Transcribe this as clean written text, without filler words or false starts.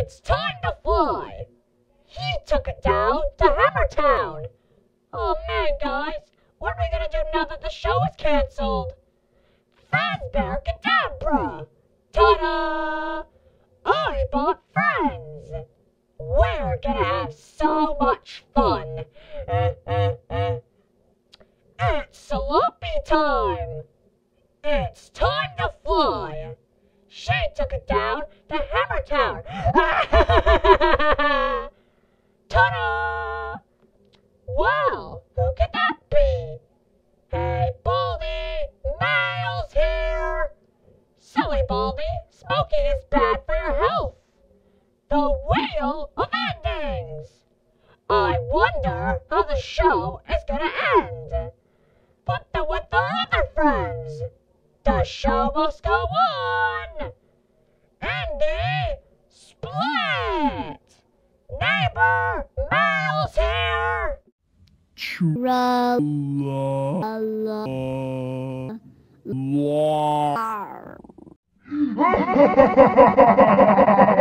It's time to fly. He took it down to Hammertown. Oh man, guys, what are we gonna do now that the show is canceled? Fazbear Kadabra! Ta-da! I bought friends! We're gonna have so much fun! It's sloppy time! It's time to fly! She took it down to Hammertown! Ta-da! Well, who could that be? Hey, Baldy! Miles here! Silly Baldy, smoking is bad for your health. The wheel of endings! I wonder how the show is gonna end. But then with our other friends, the show must go on. Andy, split! Neighbor, Miles here! Tra-la-la-la.